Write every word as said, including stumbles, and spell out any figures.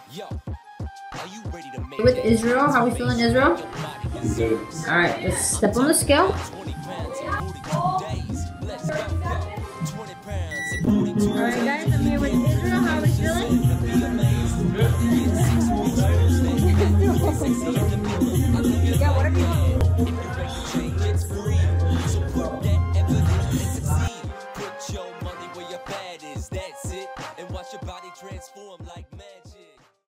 With Israel, how we feeling, Israel? Good. All right, let's step on the scale. All right, guys, I'm here with Israel. How are we feeling?